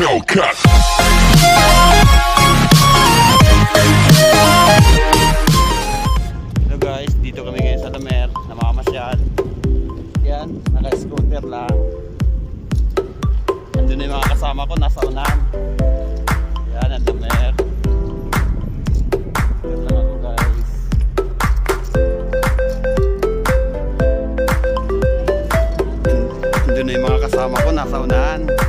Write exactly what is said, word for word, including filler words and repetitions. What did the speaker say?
Hellcat. Hello guys, dito kami ngayon sa Lamer, namamasyal. Yan, naka-scooter lang. Andun na yung mga kasama ko, nasa unahan. Yan, ang Lamer. Scooter lang ako guys. Andun na yung mga kasama ko, nasa unahan.